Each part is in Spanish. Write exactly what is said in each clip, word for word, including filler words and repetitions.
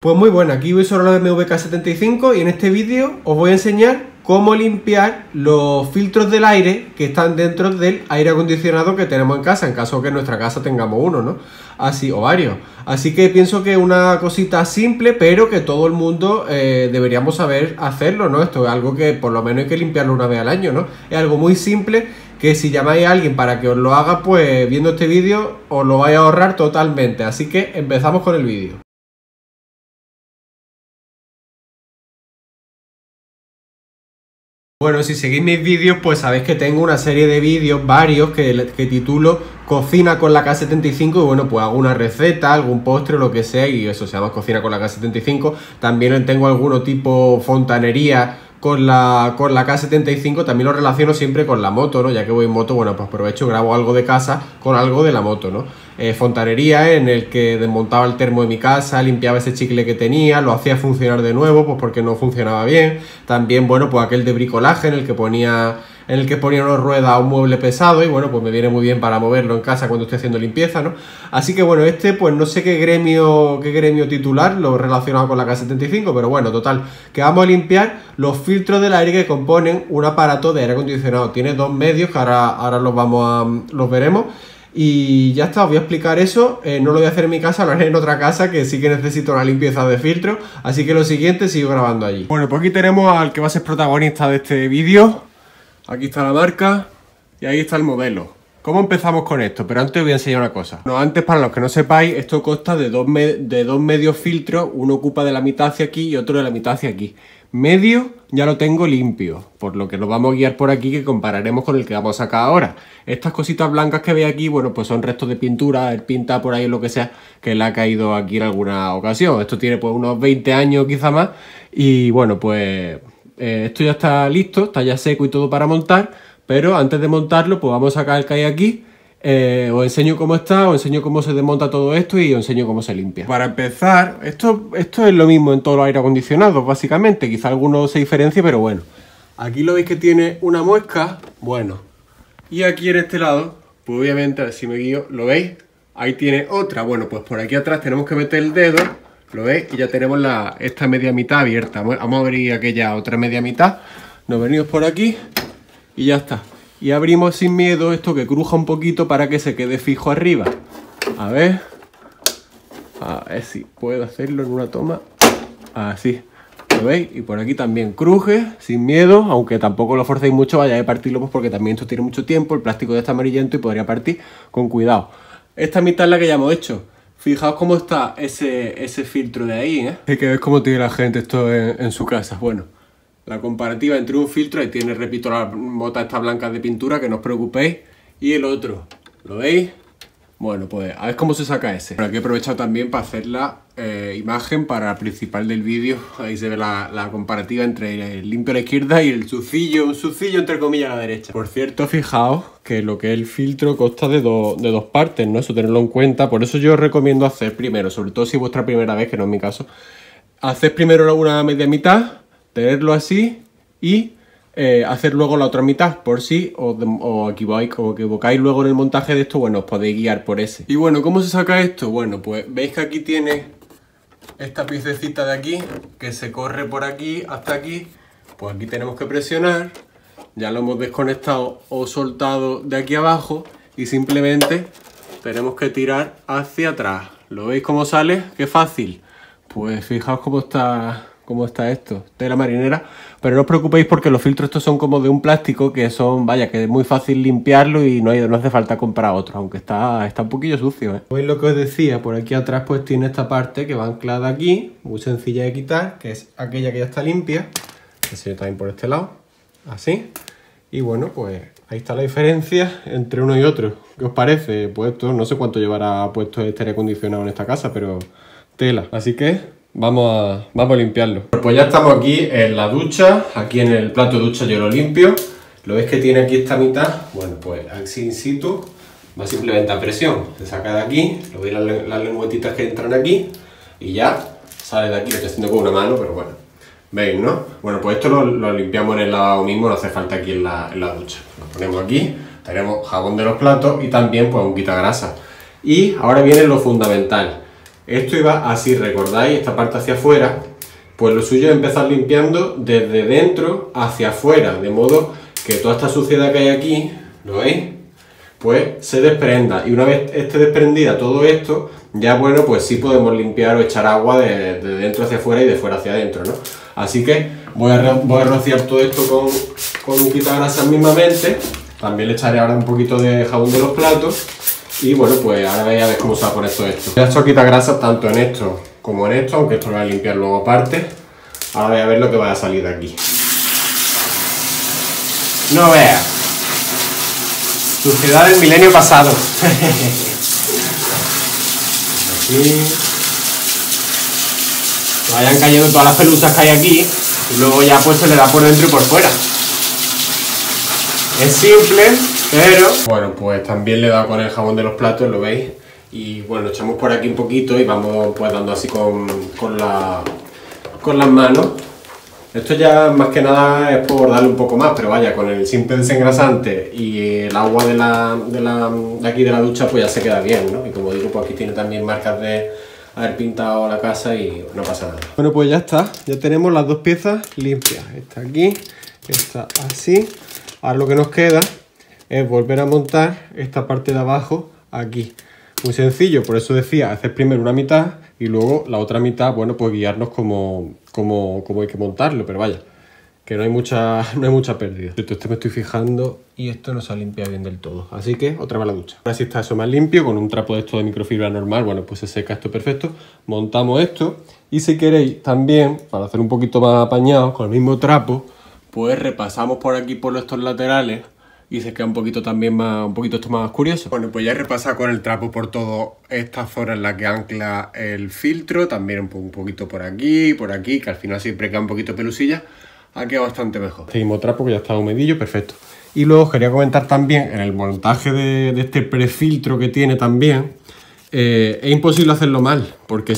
Pues muy bueno, aquí voy sobre la B M W K setenta y cinco y en este vídeo os voy a enseñar cómo limpiar los filtros del aire que están dentro del aire acondicionado que tenemos en casa, en caso que en nuestra casa tengamos uno, ¿no? Así, o varios. Así que pienso que es una cosita simple, pero que todo el mundo eh, deberíamos saber hacerlo, ¿no? Esto es algo que por lo menos hay que limpiarlo una vez al año, ¿no? Es algo muy simple que si llamáis a alguien para que os lo haga, pues viendo este vídeo os lo vais a ahorrar totalmente. Así que empezamos con el vídeo. Bueno, si seguís mis vídeos, pues sabéis que tengo una serie de vídeos, varios, que, que titulo Cocina con la K setenta y cinco y bueno, pues hago una receta, algún postre, lo que sea, y eso se llama Cocina con la K setenta y cinco. También tengo alguno tipo fontanería con la, con la K setenta y cinco, también lo relaciono siempre con la moto, ¿no? Ya que voy en moto, bueno, pues aprovecho, grabo algo de casa con algo de la moto, ¿no? Eh, fontanería, en el que desmontaba el termo de mi casa, limpiaba ese chicle que tenía, lo hacía funcionar de nuevo, pues porque no funcionaba bien. También, bueno, pues aquel de bricolaje, en el que ponía... en el que ponía una rueda a un mueble pesado y bueno, pues me viene muy bien para moverlo en casa cuando estoy haciendo limpieza, ¿no? Así que bueno, este pues no sé qué gremio, qué gremio titular, lo relacionado con la K setenta y cinco, pero bueno, total, que vamos a limpiar los filtros del aire que componen un aparato de aire acondicionado. Tiene dos medios que ahora, ahora los vamos a, los veremos. Y ya está, os voy a explicar eso, eh, no lo voy a hacer en mi casa, lo haré en otra casa que sí que necesito una limpieza de filtro, así que lo siguiente sigo grabando allí. Bueno, pues aquí tenemos al que va a ser protagonista de este vídeo. Aquí está la marca y ahí está el modelo. ¿Cómo empezamos con esto? Pero antes os voy a enseñar una cosa. No, antes, para los que no sepáis, esto consta de dos, me de dos medios filtros. Uno ocupa de la mitad hacia aquí y otro de la mitad hacia aquí. Medio ya lo tengo limpio, por lo que nos vamos a guiar por aquí, que compararemos con el que vamos a sacar ahora. Estas cositas blancas que veis aquí, bueno, pues son restos de pintura, el pinta por ahí o lo que sea, que le ha caído aquí en alguna ocasión. Esto tiene pues unos veinte años quizá más y bueno, pues... Eh, esto ya está listo, está ya seco y todo para montar, pero antes de montarlo pues vamos a sacar el que hay aquí, eh, os enseño cómo está, os enseño cómo se desmonta todo esto y os enseño cómo se limpia. Para empezar, esto, esto es lo mismo en todos los aire acondicionados básicamente, quizá alguno se diferencie, pero bueno. Aquí lo veis que tiene una muesca, bueno, y aquí en este lado, pues obviamente, a ver si me guío, ¿lo veis? Ahí tiene otra, bueno, pues por aquí atrás tenemos que meter el dedo. ¿Lo veis? Y ya tenemos la, esta media mitad abierta. Vamos a abrir aquella otra media mitad. Nos venimos por aquí y ya está. Y abrimos sin miedo esto que cruja un poquito para que se quede fijo arriba. A ver. A ver si puedo hacerlo en una toma. Así. ¿Lo veis? Y por aquí también cruje, sin miedo. Aunque tampoco lo forcéis mucho, vayáis a partirlo pues porque también esto tiene mucho tiempo. El plástico ya está amarillento y podría partir con cuidado. Esta mitad es la que ya hemos hecho. Fijaos cómo está ese, ese filtro de ahí, ¿eh? Hay que ver cómo tiene la gente esto en, en su casa. Bueno, la comparativa entre un filtro, ahí tiene, repito, las botas estas blancas de pintura, que no os preocupéis, y el otro, ¿lo veis? Bueno, pues a ver cómo se saca ese. Bueno, aquí he aprovechado también para hacer la eh, imagen para el principal del vídeo. Ahí se ve la, la comparativa entre el limpio a la izquierda y el sucillo, un sucillo entre comillas a la derecha. Por cierto, fijaos que lo que es el filtro consta de, do, de dos partes, ¿no? Eso tenerlo en cuenta. Por eso yo os recomiendo hacer primero, sobre todo si es vuestra primera vez, que no es mi caso, hacer primero una media mitad, tenerlo así y... Eh, hacer luego la otra mitad, por si os, os equivocáis, os equivocáis luego en el montaje de esto, bueno, os podéis guiar por ese. Y bueno, ¿cómo se saca esto? Bueno, pues veis que aquí tiene esta piececita de aquí, que se corre por aquí hasta aquí, pues aquí tenemos que presionar, ya lo hemos desconectado o soltado de aquí abajo y simplemente tenemos que tirar hacia atrás. ¿Lo veis cómo sale? ¡Qué fácil! Pues fijaos cómo está... cómo está esto, tela marinera, pero no os preocupéis porque los filtros estos son como de un plástico que son, vaya, que es muy fácil limpiarlo y no, hay, no hace falta comprar otro, aunque está, está un poquillo sucio, ¿eh? Pues lo que os decía, por aquí atrás pues tiene esta parte que va anclada aquí, muy sencilla de quitar, que es aquella que ya está limpia, que se ve también por este lado, así, y bueno, pues ahí está la diferencia entre uno y otro. ¿Qué os parece? Pues esto, no sé cuánto llevará puesto este aire acondicionado en esta casa, pero tela, así que... Vamos a, vamos a limpiarlo. Pues ya estamos aquí en la ducha, aquí en el plato de ducha yo lo limpio. Lo veis que tiene aquí esta mitad, bueno pues así in situ, va simplemente a presión. Se saca de aquí, lo veis las, las lengüetitas que entran aquí y ya sale de aquí. Lo estoy haciendo con una mano, pero bueno, veis, ¿no? Bueno, pues esto lo, lo limpiamos en el lavabo mismo, no hace falta aquí en la, en la ducha. Lo ponemos aquí, tenemos jabón de los platos y también pues un quitagrasa. Y ahora viene lo fundamental. esto iba así, ¿recordáis? Esta parte hacia afuera, pues lo suyo es empezar limpiando desde dentro hacia afuera, de modo que toda esta suciedad que hay aquí, ¿lo veis? Pues se desprenda, y una vez esté desprendida todo esto, ya bueno, pues sí podemos limpiar o echar agua de, de dentro hacia afuera y de fuera hacia adentro, ¿no? Así que voy a, voy a rociar todo esto con, con un quitagrasas mismamente. También le echaré ahora un poquito de jabón de los platos. Y bueno, pues ahora veis a ver cómo se va a poner todo esto. Ya he hecho quitagrasas tanto en esto como en esto, aunque esto lo voy a limpiar luego aparte. Ahora voy a ver lo que va a salir de aquí. No veas. Suciedad del milenio pasado. Aquí. Que vayan cayendo todas las pelusas que hay aquí. Y luego ya pues se le da por dentro y por fuera. Es simple, pero... Bueno, pues también le he dado con el jabón de los platos, ¿lo veis? Y bueno, echamos por aquí un poquito y vamos pues dando así con, con, la, con las manos. Esto ya más que nada es por darle un poco más, pero vaya, con el simple desengrasante y el agua de, la, de, la, de aquí de la ducha pues ya se queda bien, ¿no? Y como digo, pues aquí tiene también marcas de haber pintado la casa y no pasa nada. Bueno, pues ya está, ya tenemos las dos piezas limpias. Esta aquí, esta así. Ahora lo que nos queda es volver a montar esta parte de abajo aquí. Muy sencillo, por eso decía, hacer primero una mitad y luego la otra mitad, bueno, pues guiarnos como, como, como hay que montarlo, pero vaya, que no hay mucha, no hay mucha pérdida. Esto me estoy fijando y esto no se ha limpiado bien del todo, así que otra vez la ducha. Ahora sí está eso más limpio, con un trapo de esto de microfibra normal, bueno, pues se seca esto perfecto. Montamos esto y si queréis también, para hacer un poquito más apañado, con el mismo trapo, pues repasamos por aquí por estos laterales y se queda un poquito también más, un poquito esto más curioso. Bueno, pues ya he repasado con el trapo por toda esta zona en la que ancla el filtro, también un, po un poquito por aquí, por aquí, que al final siempre queda un poquito pelusilla, ha quedado bastante mejor. Este mismo trapo que ya está humedillo, perfecto. Y luego os quería comentar también, en el montaje de, de este prefiltro que tiene también, eh, es imposible hacerlo mal, porque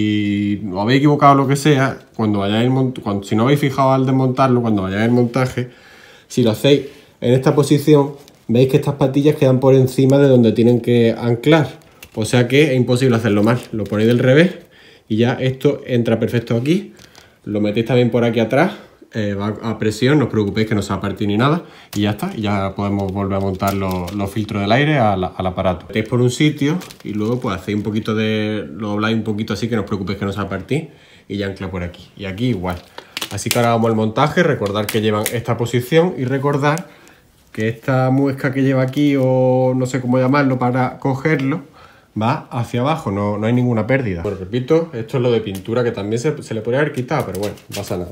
si os habéis equivocado o lo que sea, cuando vayáis cuando, si no habéis fijado al desmontarlo, cuando vayáis al montaje, si lo hacéis en esta posición, veis que estas patillas quedan por encima de donde tienen que anclar. O sea que es imposible hacerlo mal. Lo ponéis del revés y ya esto entra perfecto aquí. Lo metéis también por aquí atrás. Eh, va a presión, no os preocupéis que no se va a partir ni nada. Y ya está. Y ya podemos volver a montar los, los filtros del aire al, al aparato. Metéis por un sitio y luego pues hacéis un poquito de... Lo dobláis un poquito así que no os preocupéis que no se va a partir. Y ya ancla por aquí. Y aquí igual. Así que ahora vamos al montaje. Recordar que llevan esta posición y recordar que esta muesca que lleva aquí, o no sé cómo llamarlo, para cogerlo, va hacia abajo, no, no hay ninguna pérdida. Bueno, repito, esto es lo de pintura que también se, se le podría haber quitado, pero bueno, no pasa nada.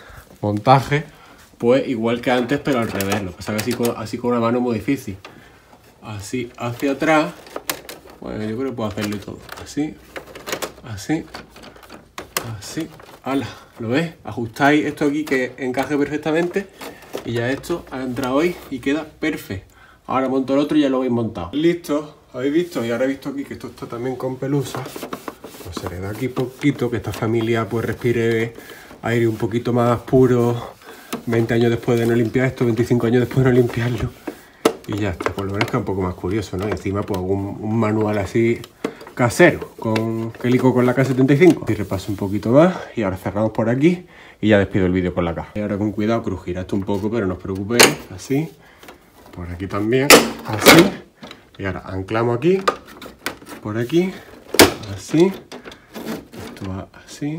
Montaje, pues igual que antes, pero al revés. Lo que pasa es que así con, así con una mano es muy difícil. Así hacia atrás, bueno, yo creo que puedo hacerlo y todo. Así, así, así. ¡Hala! ¿Lo ves? Ajustáis esto aquí que encaje perfectamente. Y ya esto ha entrado hoy y queda perfecto. Ahora monto el otro y ya lo habéis montado. Listo, habéis visto, y ahora he visto aquí que esto está también con pelusa. Pues se le da aquí poquito, que esta familia pues respire aire un poquito más puro. veinte años después de no limpiar esto, veinticinco años después de no limpiarlo. Y ya está, por lo menos queda un poco más curioso, ¿no? Y encima pues un, un manual así casero, con Helico con la K setenta y cinco. Y repaso un poquito más y ahora cerramos por aquí. Y ya despido el vídeo con la caja. Y ahora con cuidado crujirá esto un poco, pero no os preocupéis. Así. Por aquí también. Así. Y ahora anclamos aquí. Por aquí. Así. Esto va así.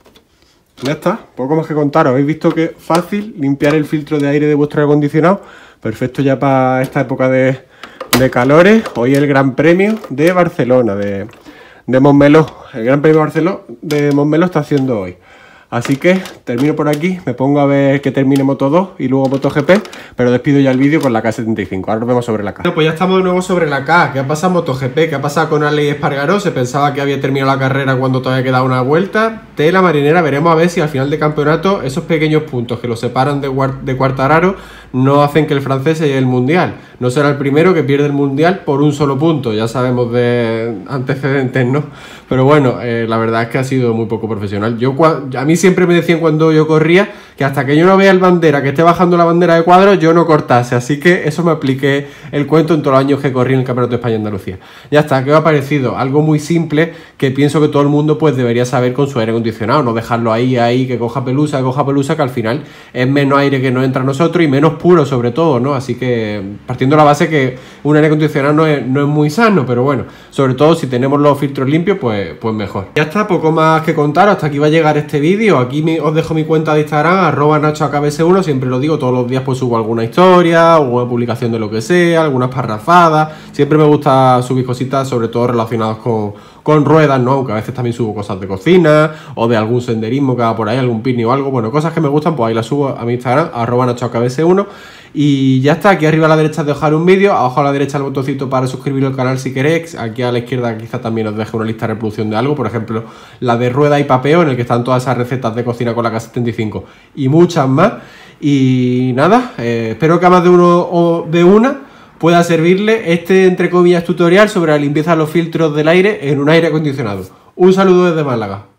Ya está. Poco más que contaros. Habéis visto que es fácil limpiar el filtro de aire de vuestro aire acondicionado. Perfecto ya para esta época de, de calores. Hoy el Gran Premio de Barcelona. De, de Montmeló. El Gran Premio de Barcelona de Montmeló está haciendo hoy. Así que termino por aquí, me pongo a ver que termine Moto dos y luego MotoGP, pero despido ya el vídeo con la K setenta y cinco. Ahora nos vemos sobre la K. Bueno, pues ya estamos de nuevo sobre la K. ¿Qué ha pasado en MotoGP? ¿Qué ha pasado con Alex Espargaró? Se pensaba que había terminado la carrera cuando todavía quedaba una vuelta. Tela marinera, veremos a ver si al final de campeonato esos pequeños puntos que lo separan de, de Quartararo no hacen que el francés se lleve el mundial. No será el primero que pierde el mundial por un solo punto, ya sabemos de antecedentes, ¿no? Pero bueno, eh, la verdad es que ha sido muy poco profesional. Yo, a mí siempre me decían cuando yo corría que hasta que yo no vea el bandera, que esté bajando la bandera de cuadros, yo no cortase. Así que eso me apliqué el cuento en todos los años que corrí en el Campeonato de España y Andalucía. Ya está, ¿qué os ha parecido? Algo muy simple que pienso que todo el mundo pues debería saber con su aire acondicionado, no dejarlo ahí, ahí, que coja pelusa, que coja pelusa, que al final es menos aire que nos entra a nosotros y menos puro sobre todo, ¿no? Así que partiendo de la base que un aire acondicionado no es, no es muy sano, pero bueno, sobre todo si tenemos los filtros limpios, pues, pues mejor. Ya está, poco más que contar, hasta aquí va a llegar este vídeo. Aquí me, os dejo mi cuenta de Instagram, arroba nacho a k b s uno, siempre lo digo, todos los días pues subo alguna historia, alguna publicación de lo que sea, algunas parrafadas, siempre me gusta subir cositas, sobre todo relacionadas con, con ruedas, ¿no? Aunque a veces también subo cosas de cocina, o de algún senderismo que haga por ahí, algún picnic o algo, bueno, cosas que me gustan, pues ahí las subo a mi Instagram, arroba nacho a k b s uno. Y ya está, aquí arriba a la derecha os dejaré un vídeo, abajo a la derecha el botoncito para suscribiros al canal si queréis, aquí a la izquierda quizá también os deje una lista de reproducción de algo, por ejemplo la de rueda y papeo, en el que están todas esas recetas de cocina con la K setenta y cinco y muchas más. Y nada, eh, espero que a más de uno o de una pueda servirle este, entre comillas, tutorial sobre la limpieza de los filtros del aire en un aire acondicionado. Un saludo desde Málaga.